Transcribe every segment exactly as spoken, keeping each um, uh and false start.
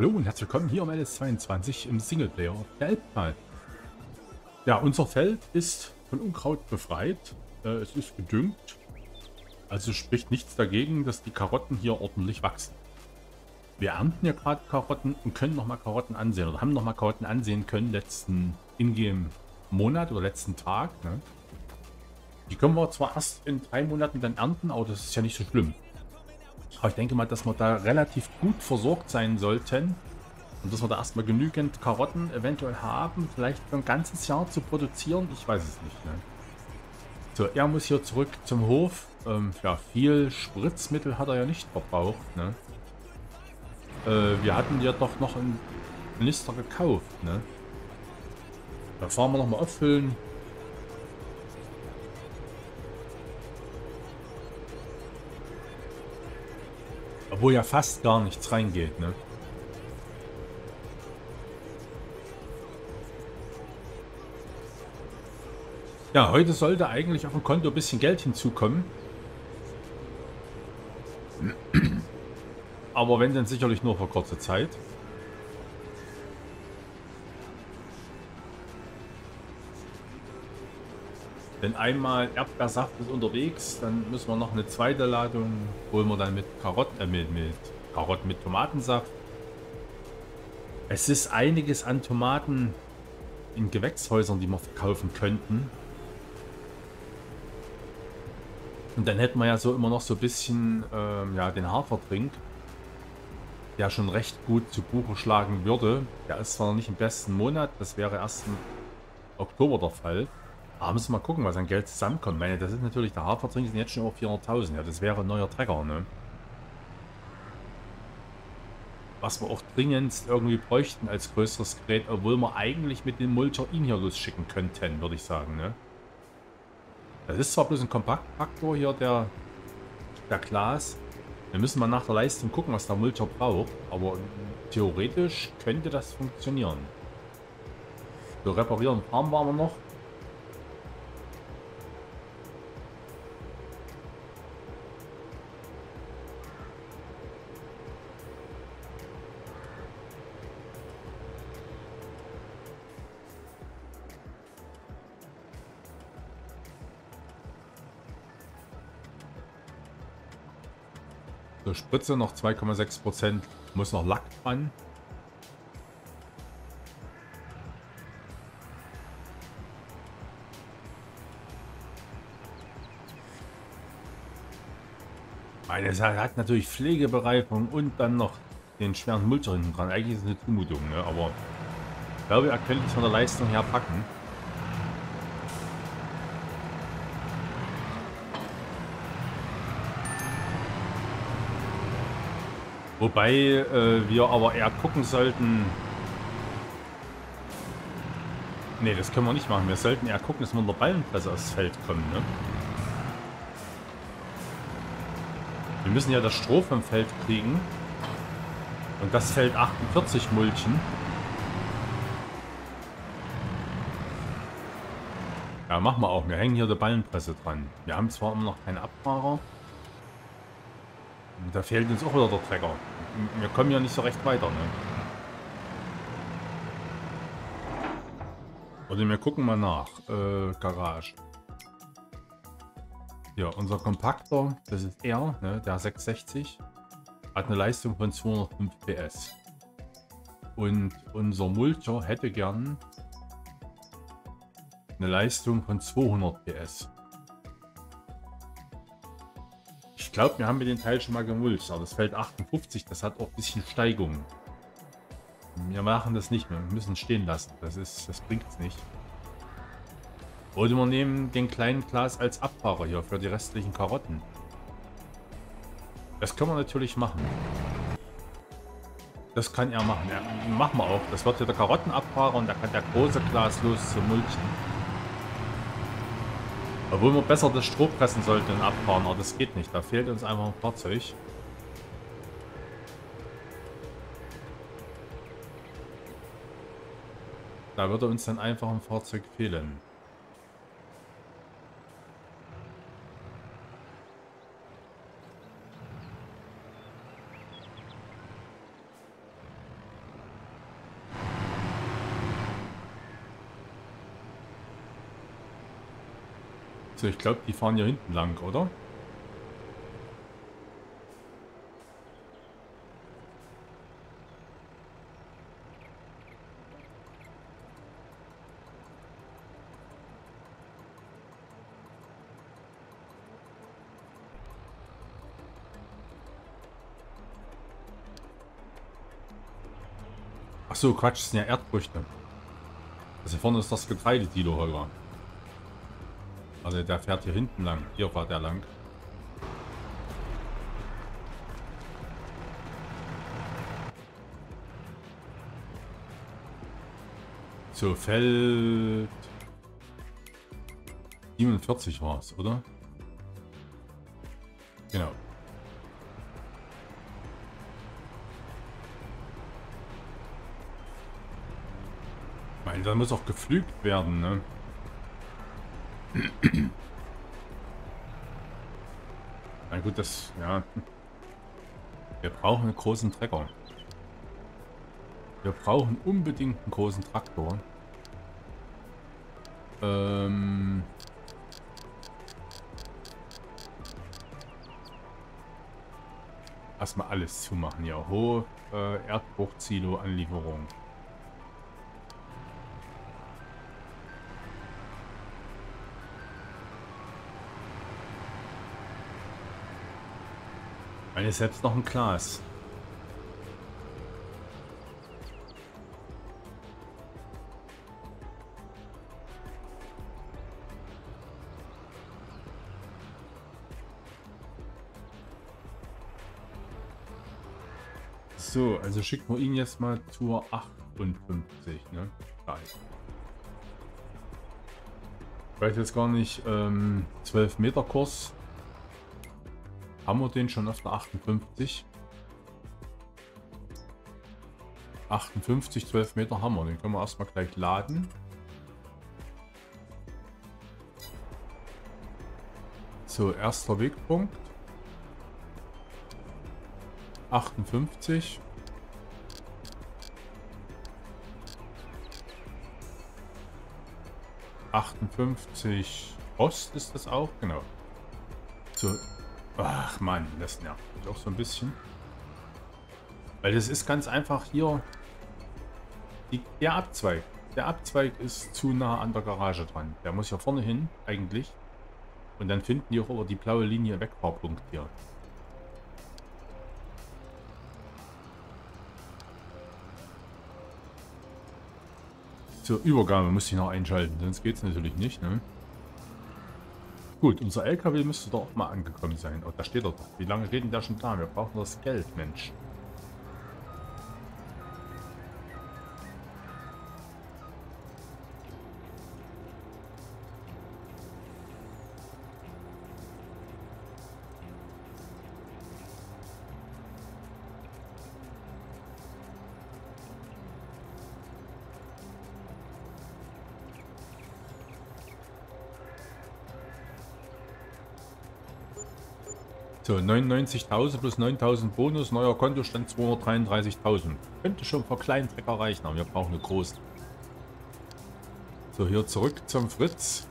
Hallo und herzlich willkommen hier um L S zweiundzwanzig im Singleplayer auf der Elbtal. Ja, unser Feld ist von Unkraut befreit. Äh, es ist gedüngt. Also spricht nichts dagegen, dass die Karotten hier ordentlich wachsen. Wir ernten ja gerade Karotten und können nochmal Karotten ansehen. Oder haben nochmal Karotten ansehen können letzten Ingame-Monat oder letzten Tag. Ne? Die können wir zwar erst in drei Monaten dann ernten, aber das ist ja nicht so schlimm. Aber ich denke mal, dass wir da relativ gut versorgt sein sollten. Und dass wir da erstmal genügend Karotten eventuell haben, vielleicht für ein ganzes Jahr zu produzieren, ich weiß es nicht. Ne? So, er muss hier zurück zum Hof. Ähm, ja, viel Spritzmittel hat er ja nicht verbraucht. Ne? Äh, wir hatten ja doch noch einen Kanister gekauft. Ne? Da fahren wir nochmal auffüllen. Obwohl ja fast gar nichts reingeht. Ne? Ja, heute sollte eigentlich auf dem Konto ein bisschen Geld hinzukommen. Aber wenn, dann sicherlich nur für kurze Zeit. Denn einmal Erdbeersaft ist unterwegs, dann müssen wir noch eine zweite Ladung, holen wir dann mit Karotten, äh, mit, mit Karotten, mit Tomatensaft. Es ist einiges an Tomaten in Gewächshäusern, die wir verkaufen könnten. Und dann hätten wir ja so immer noch so ein bisschen ähm, ja, den Hafertrink, der schon recht gut zu Buche schlagen würde. Der ist zwar noch nicht im besten Monat, das wäre erst im Oktober der Fall. Aber müssen wir mal gucken, was an Geld zusammenkommt. Ich meine, das ist natürlich, der Hafertrink sind jetzt schon über vierhunderttausend. Ja, das wäre ein neuer Trecker, ne? Was wir auch dringend irgendwie bräuchten als größeres Gerät, obwohl wir eigentlich mit dem Mulcher ihn hier losschicken könnten, würde ich sagen, ne? Das ist zwar bloß ein Kompaktfaktor hier, der, der Glas. Wir müssen mal nach der Leistung gucken, was der Mulcher braucht. Aber theoretisch könnte das funktionieren. So, reparieren fahren wir aber noch. So, Spritze noch zwei Komma sechs Prozent. Muss noch Lack dran. Weil es hat natürlich Pflegebereifung und dann noch den schweren Mulcher hinten dran. Eigentlich ist es eine Zumutung, ne? Aber ich glaube, er könnte es von der Leistung her packen. Wobei äh, wir aber eher gucken sollten. Ne, das können wir nicht machen. Wir sollten eher gucken, dass wir in der Ballenpresse aufs Feld kommen, ne? Wir müssen ja das Stroh vom Feld kriegen. Und das Feld achtundvierzig mulchen. Ja, machen wir auch. Wir hängen hier der Ballenpresse dran. Wir haben zwar immer noch keinen Abfahrer. Und da fehlt uns auch wieder der Trecker. Wir kommen ja nicht so recht weiter, ne? Oder wir gucken mal nach. Äh, Garage. Ja, unser Kompakter, das ist er, ne, der sechshundertsechzig, hat eine Leistung von zweihundertfünf P S. Und unser Mulcher hätte gern eine Leistung von zweihundert P S. Ich glaube, wir haben mit dem Teil schon mal gemulcht, aber das Feld achtundfünfzig, das hat auch ein bisschen Steigung. Wir machen das nicht mehr, wir müssen stehen lassen, das ist, das bringt es nicht. Oder wir nehmen den kleinen Glas als Abfahrer hier für die restlichen Karotten. Das können wir natürlich machen. Das kann er machen. Ja, machen wir auch. Das wird hier der Karottenabfahrer und da kann der große Glas los zum Mulchen. Obwohl wir besser das Stroh pressen sollten und abfahren, aber das geht nicht. Da fehlt uns einfach ein Fahrzeug. Da würde uns dann einfach ein Fahrzeug fehlen. So, ich glaube, die fahren hier hinten lang, oder? Ach so, Quatsch, das sind ja Erdfrüchte. Also hier vorne ist das Getreidesilo, Holger. Also der fährt hier hinten lang. Hier fährt er lang. So, Feld siebenundvierzig war es, oder? Genau. Ich meine, da muss auch gepflügt werden, ne? Na gut, das, ja. Wir brauchen einen großen Trecker. Wir brauchen unbedingt einen großen Traktor. Ähm... Erstmal alles zumachen hier. Hohe äh, Erdbruchsilo-Anlieferung. Meine selbst noch ein Glas. So, also schicken wir ihn jetzt mal zur achtundfünfzig, ne? Da ist. Ich weiß jetzt gar nicht, ähm, zwölf Meter Kurs. Haben wir den schon auf der achtundfünfzig? achtundfünfzig, zwölf Meter haben wir. Den können wir erstmal gleich laden. So, erster Wegpunkt. achtundfünfzig. achtundfünfzig Ost ist das auch, genau. So. Ach man, das nervt mich auch so ein bisschen. Weil das ist ganz einfach hier die, der Abzweig. Der Abzweig ist zu nah an der Garage dran. Der muss ja vorne hin, eigentlich. Und dann finden die auch über die blaue Linie Wegfahrpunkt hier. Zur Übergabe muss ich noch einschalten, sonst geht es natürlich nicht, ne? Gut, unser L K W müsste doch auch mal angekommen sein. Oh, da steht er doch. Wie lange reden der schon da? Wir brauchen das Geld, Mensch. So, neunundneunzigtausend plus neuntausend Bonus, neuer Kontostand zweihundertdreiunddreißigtausend. Könnte schon für kleinen Trecker reichen, aber wir brauchen eine große. So, hier zurück zum Fritz.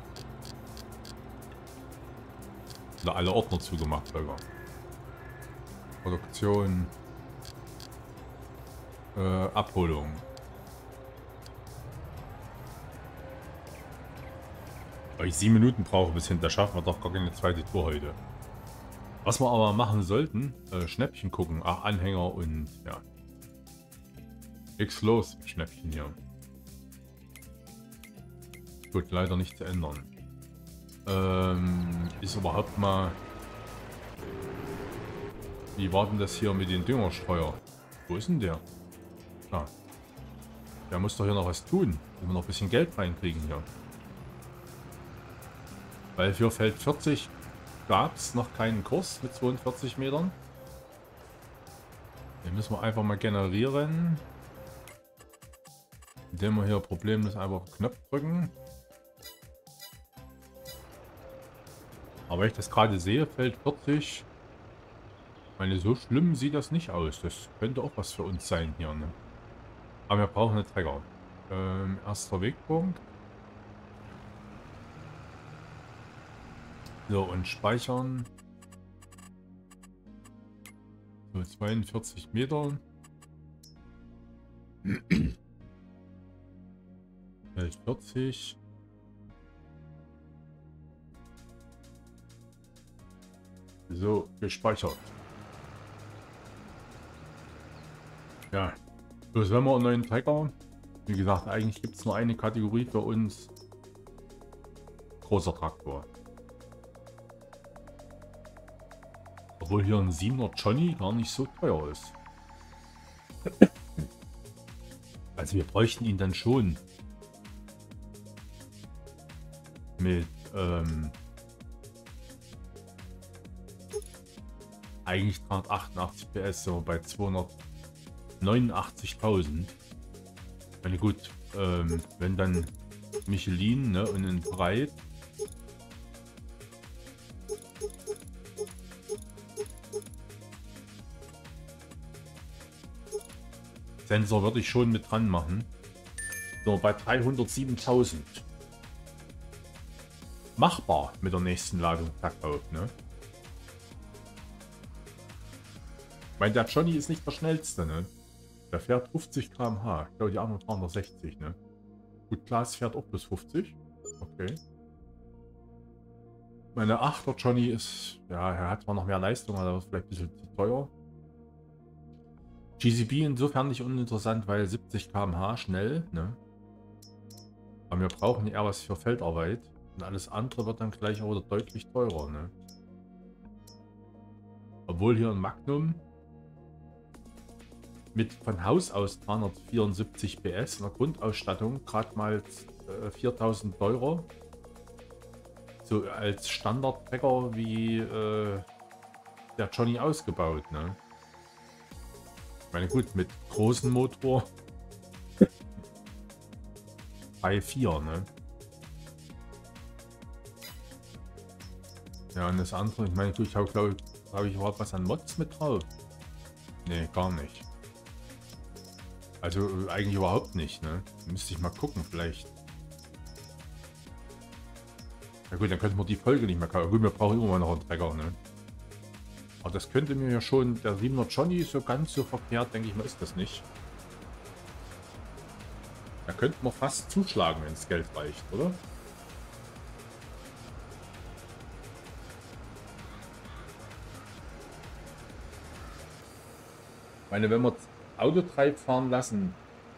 Wieder alle Ordner zugemacht, Holger. Produktion. Äh, Abholung. Weil ich sieben Minuten brauche bis hin, da schaffen wir doch gar keine zweite Tour heute. Was wir aber machen sollten, äh, Schnäppchen gucken. Ach, Anhänger und ja. Nichts los mit Schnäppchen hier. Gut, leider nicht zu ändern. Ähm, ist überhaupt mal... Wie war denn das hier mit dem Düngerstreuer? Wo ist denn der? Ah. Der muss doch hier noch was tun. Wenn wir noch ein bisschen Geld reinkriegen hier. Weil für Feld vierzig gab es noch keinen Kurs mit zweiundvierzig Metern. Den müssen wir einfach mal generieren. Indem wir hier problemlos einfach auf Knopf drücken. Aber wenn ich das gerade sehe, Feld vierzig. Ich meine, so schlimm sieht das nicht aus. Das könnte auch was für uns sein hier, ne? Aber wir brauchen einen Trecker. Ähm, erster Wegpunkt. So, und speichern. So, zweiundvierzig Meter. vierzig. So, gespeichert. Ja, bloß wenn wir einen neuen Trecker. Wie gesagt, eigentlich gibt es nur eine Kategorie für uns. Großer Traktor. Obwohl hier ein siebener Johnny gar nicht so teuer ist. Also wir bräuchten ihn dann schon. Mit ähm, eigentlich dreihundertachtundachtzig P S, so bei zweihundertneunundachtzigtausend. Ich meine gut, ähm, wenn dann Michelin, ne, und in breit. Sensor würde ich schon mit dran machen. So, bei dreihundertsiebentausend. Machbar mit der nächsten Ladung verkauft, ne? Ich meine, der Johnny ist nicht der schnellste, ne? Der fährt fünfzig Kilometer pro Stunde. Ich glaube, die anderen fahren noch sechzig, ne? Gut, Klaas fährt auch bis fünfzig. Okay. Meine achter Johnny ist, ja, er hat zwar noch mehr Leistung, aber das ist vielleicht ein bisschen zu teuer. G C B insofern nicht uninteressant, weil siebzig Kilometer pro Stunde schnell, ne? Aber wir brauchen eher was für Feldarbeit. Und alles andere wird dann gleich auch wieder deutlich teurer, ne? Obwohl hier ein Magnum mit von Haus aus dreihundertvierundsiebzig P S in der Grundausstattung gerade mal äh, viertausend Euro. So als Standard-Trecker wie äh, der Johnny ausgebaut, ne? Ich meine gut, mit großem Motor drei vier, ne? Ja, und das andere, ich meine, ich habe, glaube ich, habe ich überhaupt was an Mods mit drauf? Ne, gar nicht. Also eigentlich überhaupt nicht, ne? Müsste ich mal gucken, vielleicht. Ja gut, dann könnten wir die Folge nicht mehr kaufen. Gut, wir brauchen immer mal noch einen Trecker, ne? Aber das könnte mir ja schon, der siebener Johnny so ganz so verkehrt, denke ich mal, ist das nicht. Da könnten wir fast zuschlagen, wenn das Geld reicht, oder? Ich meine, wenn wir Autotreib fahren lassen,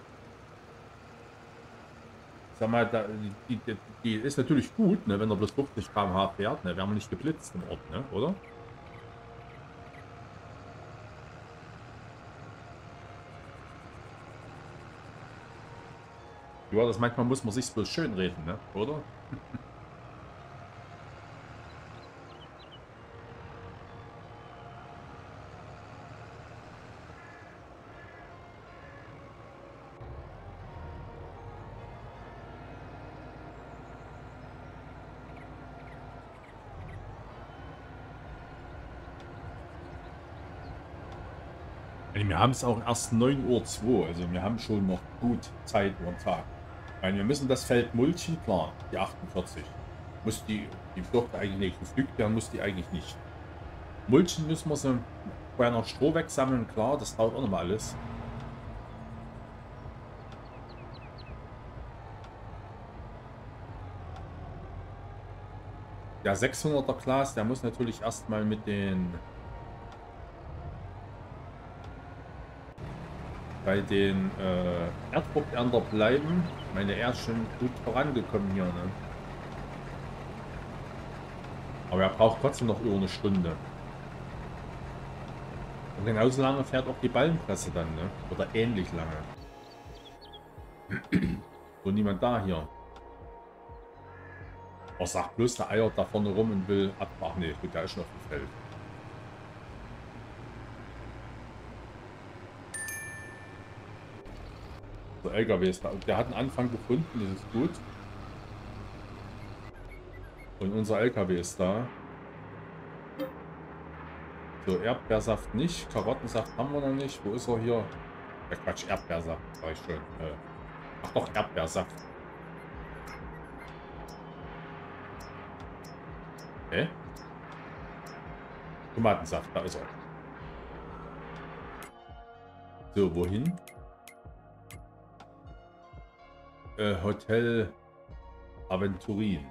sag mal, da, die, die, die ist natürlich gut, ne, wenn er bloß fünfzig Kilometer pro Stunde fährt, ne, werden wir nicht geblitzt im Ort, ne, oder? Ja, das manchmal muss man sich bloß schön reden, ne, oder? Wir haben es auch erst neun Uhr zwei, also wir haben schon noch gut Zeit über den Tag. Ich meine, wir müssen das Feld mulchen, klar, die achtundvierzig. Muss die, die dürfte eigentlich nicht gepflügt werden, muss die eigentlich nicht. Mulchen müssen wir sie bei einer Stroh wegsammeln, klar, das dauert auch nochmal alles. Der sechshunderter Glas, der muss natürlich erstmal mit den bei den äh, Erdruckernter bleiben. Ich meine, er ist schon gut vorangekommen hier, ne? Aber er braucht trotzdem noch über eine Stunde. Und genauso lange fährt auch die Ballenpresse dann, ne? Oder ähnlich lange. So niemand da hier. Oh, sagt bloß, der eiert da vorne rum und will abmachen. Ne, gut, der ist schon auf dem Feld. Der L K W ist da. Der hat einen Anfang gefunden, das ist gut. Und unser L K W ist da. So, Erdbeersaft nicht. Karottensaft haben wir noch nicht. Wo ist er hier? Ja, Quatsch, Erdbeersaft. War ich schon. Äh, ach doch, Erdbeersaft. Hä? Tomatensaft, da ist er. So, wohin? Äh, Hotel Aventurin.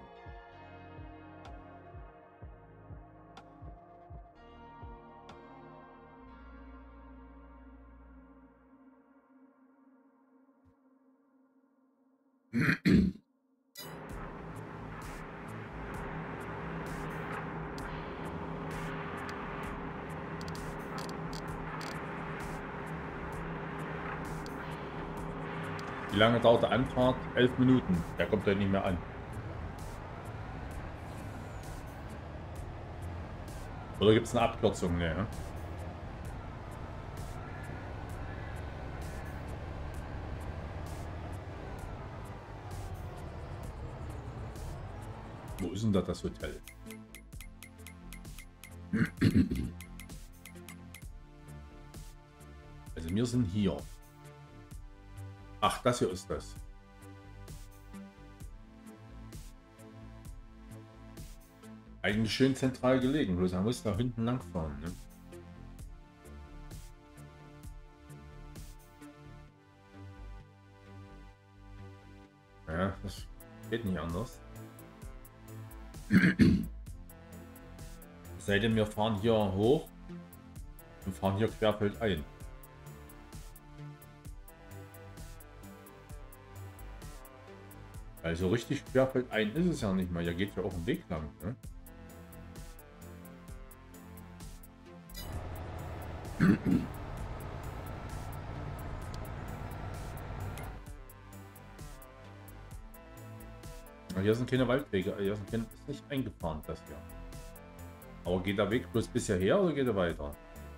Wie lange dauert der Anfahrt? Elf Minuten. Der kommt ja nicht mehr an. Oder gibt es eine Abkürzung? Nee, ne? Wo ist denn da das Hotel? Also wir sind hier. Ach, das hier ist das. Eigentlich schön zentral gelegen, bloß man muss da hinten lang fahren. Ne? Ja, das geht nicht anders. Seitdem wir fahren hier hoch und fahren hier querfeldein. Also richtig querfeldein ist es ja nicht mal. Hier geht ja auch ein Weg lang. Ne? Hier sind keine Waldwege, hier sind keine, ist nicht eingefahren, das hier. Aber geht der Weg bloß bis hierher oder geht er weiter?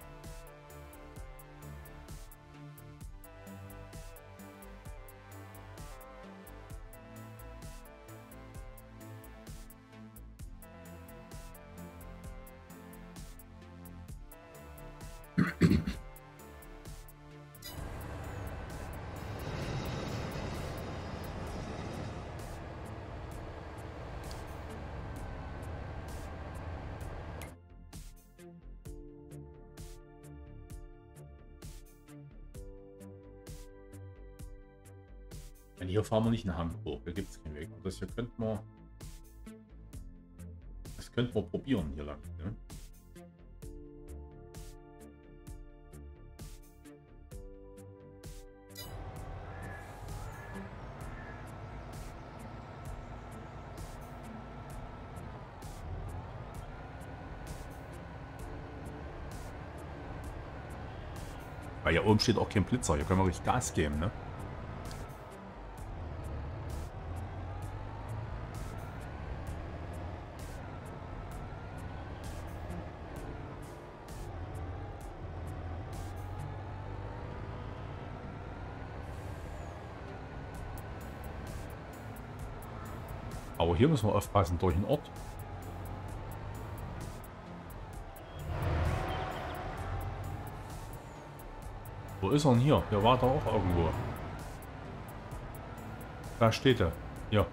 Hier fahren wir nicht nach Hamburg, da gibt es keinen Weg. Das hier könnten wir. Das könnten wir probieren hier lang. Ne? Weil hier oben steht auch kein Blitzer, hier können wir richtig Gas geben, ne? Aber hier müssen wir aufpassen, durch den Ort. Wo ist er denn hier? Hier war er auch irgendwo. Da steht er. Hier.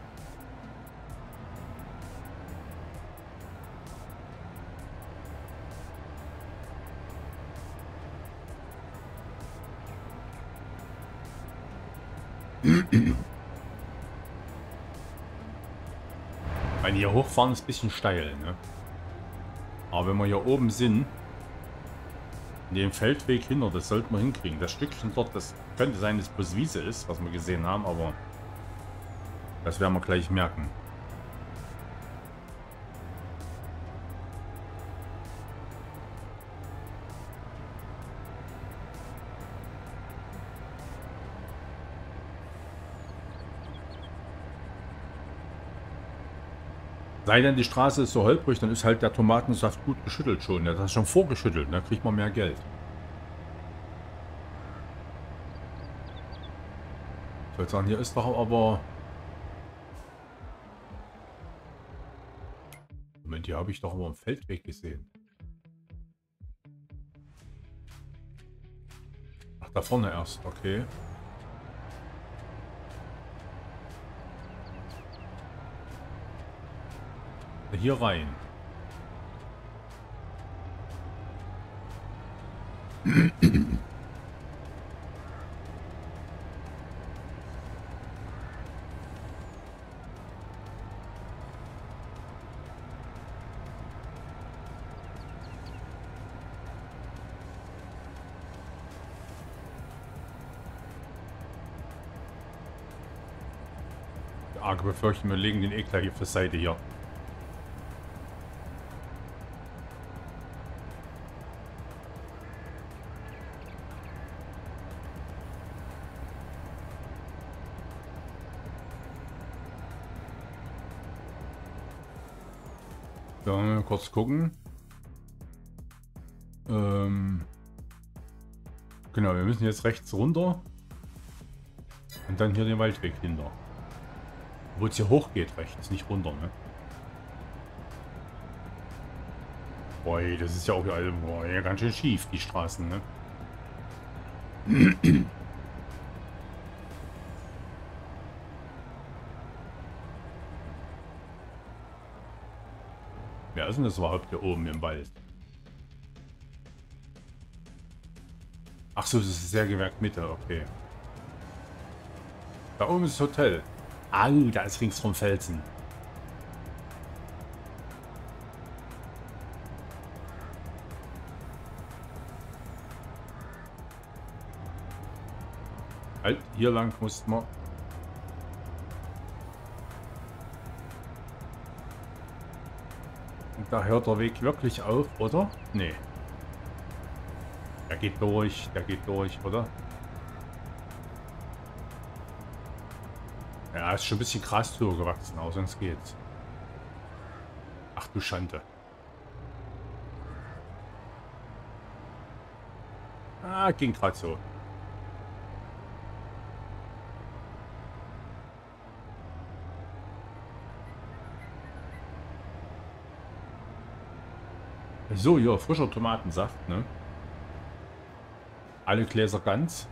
Weil hier hochfahren ist ein bisschen steil, ne? Aber wenn wir hier oben sind, in dem Feldweg hinter, das sollten wir hinkriegen. Das Stückchen dort, das könnte sein, dass es bloß Wiese ist, was wir gesehen haben, aber das werden wir gleich merken. Sei denn, die Straße ist so holprig, dann ist halt der Tomatensaft gut geschüttelt schon. Das ist schon vorgeschüttelt, da kriegt man mehr Geld. Ich würde sagen, hier ist doch aber... Moment, hier habe ich doch aber einen Feldweg gesehen. Ach, da vorne erst, okay. Hier rein. Arge befürchten, wir legen den Ekler hier für Seite hier. So, mal kurz gucken. Ähm, genau, wir müssen jetzt rechts runter. Und dann hier den Waldweg hinter. Wo es hier hoch geht, rechts, nicht runter, ne? Boah, das ist ja auch hier, boah, ja, ganz schön schief, die Straßen, ne? Wer ist denn das überhaupt hier oben im Wald? Ach so, das ist das Sägewerk Mitte, okay. Da oben ist das Hotel. Ah, da ist rings vom Felsen. Halt, hier lang muss man. Und da hört der Weg wirklich auf, oder? Nee. Der geht durch, der geht durch, oder? Ja, ist schon ein bisschen krass zugewachsen, aber sonst geht's. Ach du Schande. Ah, ging gerade so. So, hier, frischer Tomatensaft, ne? Alle Gläser ganz.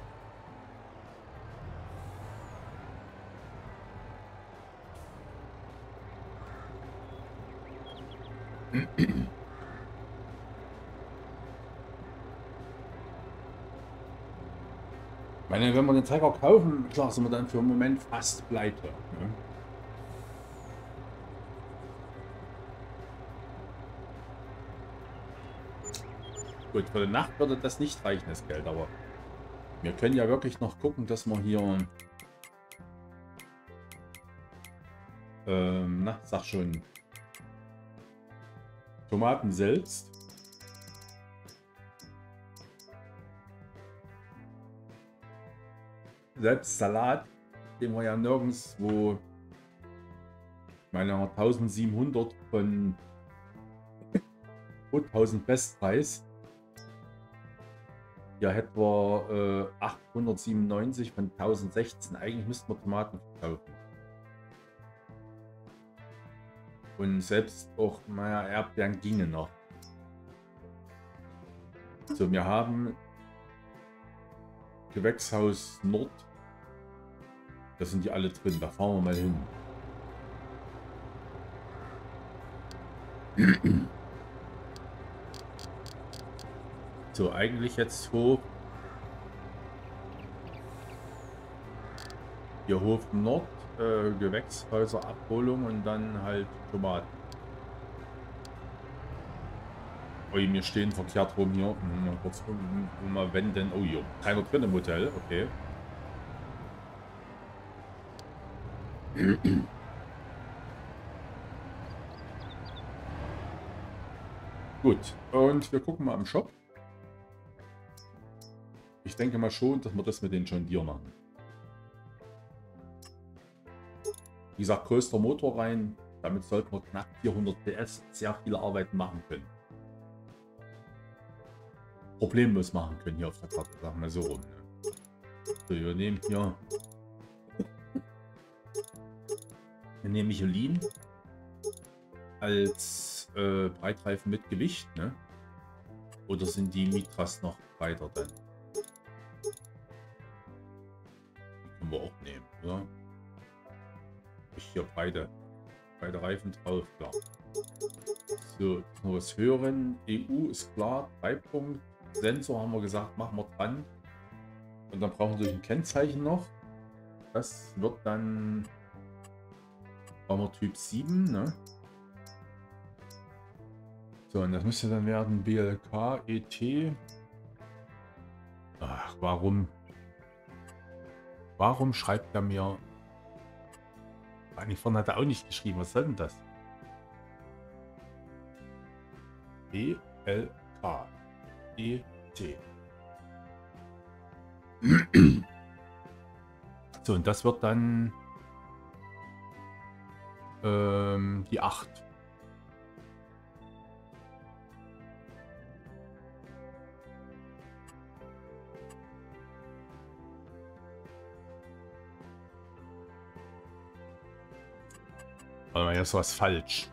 Ich meine, wenn wir den Zeiger kaufen, klar sind wir dann für einen Moment fast pleite. Ne? Gut, für die Nacht würde das nicht reichen, das Geld, aber wir können ja wirklich noch gucken, dass wir hier, ähm, na, sag schon, Tomaten selbst. Selbst Salat, den wir ja nirgendwo, ich meine, eintausendsiebenhundert von zweitausend Bestpreis. Hier hätten wir äh, achthundertsiebenundneunzig von tausendsechzehn. Eigentlich müssten wir Tomaten verkaufen. Und selbst auch, naja, Erdbeeren gingen noch. So, wir haben Gewächshaus Nord. Da sind die alle drin. Da fahren wir mal hin. So, eigentlich jetzt hoch. Hier Hof Nord, äh, Gewächshäuser Abholung und dann halt Tomaten. Oh, wir stehen verkehrt rum hier. Mal kurz um, um mal wenden. Oh, hier. Keiner drin im Hotel. Okay. Gut. Und wir gucken mal im Shop. Ich denke mal schon, dass wir das mit den John Deere machen. Wie gesagt, größter Motor rein. Damit sollten wir knapp vierhundert P S sehr viele Arbeiten machen können. Problemlos machen können hier auf der Karte. Sagen wir so rum. Ne? So, wir nehmen hier. Wir nehmen Michelin als äh, Breitreifen mit Gewicht. Ne? Oder sind die Mitras noch breiter dann? Wir auch nehmen, oder? Ich hier beide, beide Reifen drauf, klar. So, noch was hören. E U ist klar, drei Punkt. Sensor haben wir gesagt, machen wir dran. Und dann brauchen wir natürlich ein Kennzeichen noch. Das wird dann brauchen wir Typ sieben, ne? So, und das müsste dann werden B L K E T. Ach, warum? Warum schreibt er mir? Eigentlich vorhin hat er auch nicht geschrieben. Was soll denn das? B L K E T. So, und das wird dann ähm, die acht. Aber jetzt was falsch.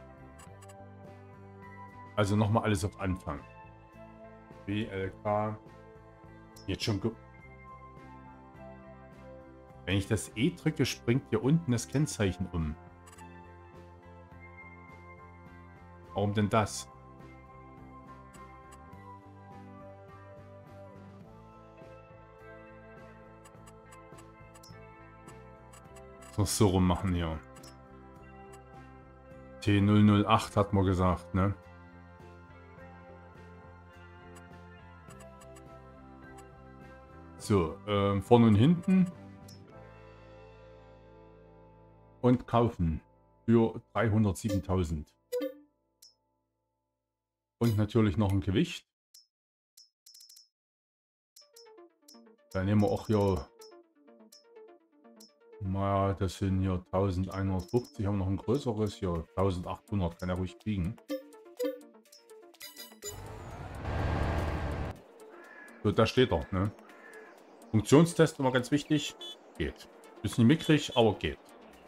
Also nochmal alles auf Anfang. B L K. Jetzt schon. Wenn ich das E drücke, springt hier unten das Kennzeichen um. Warum denn das? So, so rum machen hier. T null null acht hat man gesagt, ne? So, ähm, vorne und hinten. Und kaufen für dreihundertsiebentausend. Und natürlich noch ein Gewicht. Dann nehmen wir auch hier. Naja, das sind hier eintausendeinhundertfünfzig. Haben wir noch ein größeres hier. eintausendachthundert kann er ruhig kriegen. So, da steht er, ne? Funktionstest immer ganz wichtig. Geht. Bisschen mickrig, aber geht.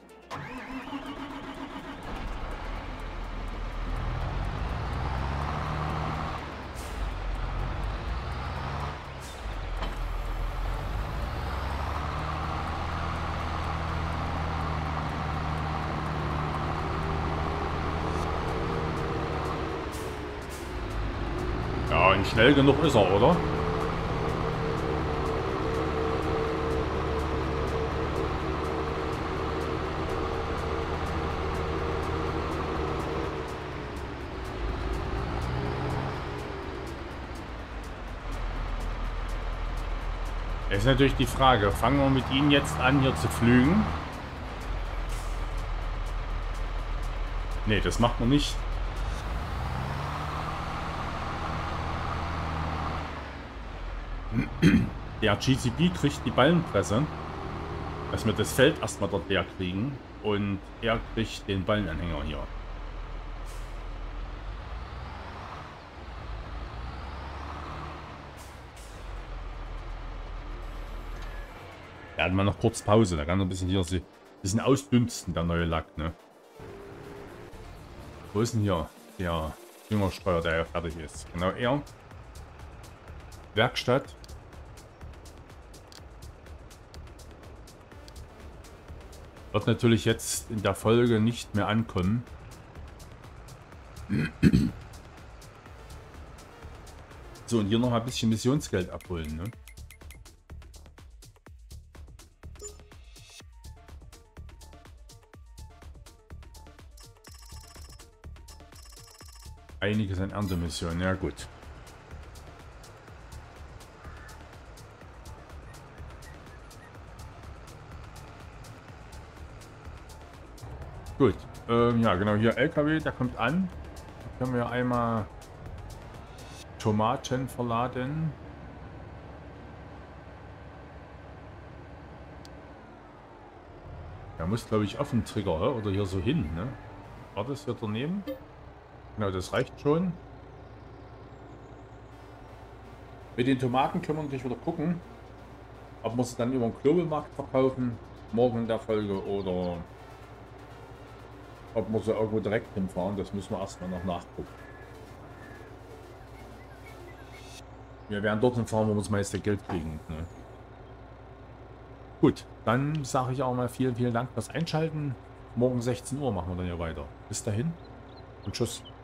Ja, und schnell genug ist er, oder? Ist natürlich die Frage, fangen wir mit Ihnen jetzt an, hier zu flügen? Ne, das macht man nicht. Der G C B kriegt die Ballenpresse, dass wir das Feld erstmal dort leer kriegen, und er kriegt den Ballenanhänger hier. Ja, hat man noch kurz Pause, da kann er ein bisschen hier ein bisschen ausdünsten, der neue Lack, ne? Wo ist denn hier der Jüngersteuer, der ja fertig ist? Genau, er. Werkstatt. Wird natürlich jetzt in der Folge nicht mehr ankommen. So, und hier noch mal ein bisschen Missionsgeld abholen, ne? Einiges an Erntemissionen, ja gut. Gut, ähm, ja genau, hier L K W, der kommt an. Da können wir einmal Tomaten verladen. Der muss, glaube ich, auf den Trigger oder hier so hin, ne? War das hier daneben? Genau, das reicht schon. Mit den Tomaten können wir natürlich wieder gucken, ob wir sie dann über den Globelmarkt verkaufen, morgen in der Folge, oder ob wir sie irgendwo direkt hinfahren. Das müssen wir erstmal noch nachgucken. Wir werden dorthin fahren, wo wir das meiste Geld kriegen, ne? Gut, dann sage ich auch mal vielen, vielen Dank fürs Einschalten. Morgen sechzehn Uhr machen wir dann ja weiter. Bis dahin und tschüss.